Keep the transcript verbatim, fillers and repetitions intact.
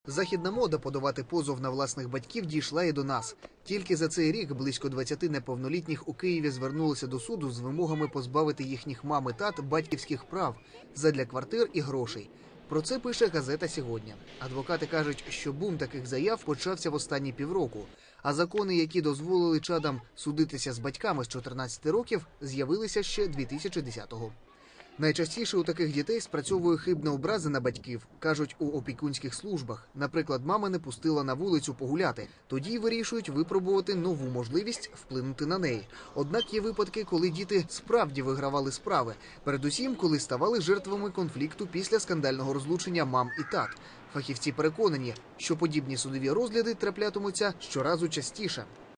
Західна мода подавати позов на власних батьків дійшла і до нас. Тільки за цей рік близько двадцяти неповнолітніх у Києві звернулися до суду з вимогами позбавити їхніх мам і тат батьківських прав задля квартир і грошей. Про це пише газета «Сьогодні». Адвокати кажуть, що бум таких заяв почався в останні півроку, а закони, які дозволили чадам судитися з батьками з чотирнадцяти років, з'явилися ще дві тисячі десятого. Найчастіше у таких дітей спрацьовує хибна образа на батьків, кажуть у опікунських службах. Наприклад, мама не пустила на вулицю погуляти. Тоді вирішують випробувати нову можливість вплинути на неї. Однак є випадки, коли діти справді вигравали справи. Передусім, коли ставали жертвами конфлікту після скандального розлучення мам і тат. Фахівці переконані, що подібні судові розгляди траплятимуться щоразу частіше.